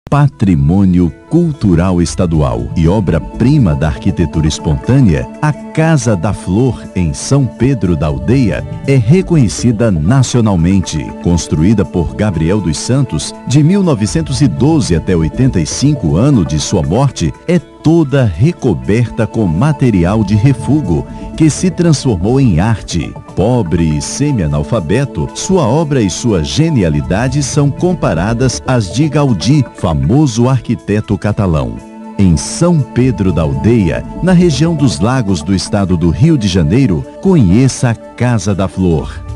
Patrimônio Cultural Estadual e obra-prima da arquitetura espontânea, a Casa da Flor, em São Pedro da Aldeia, é reconhecida nacionalmente. Construída por Gabriel dos Santos, de 1912 até 85, ano de sua morte, é toda recoberta com material de refúgio, que se transformou em arte. Pobre e semi-analfabeto, sua obra e sua genialidade são comparadas às de Gaudí, famoso arquiteto catalão. Em São Pedro da Aldeia, na região dos Lagos do estado do Rio de Janeiro, conheça a Casa da Flor.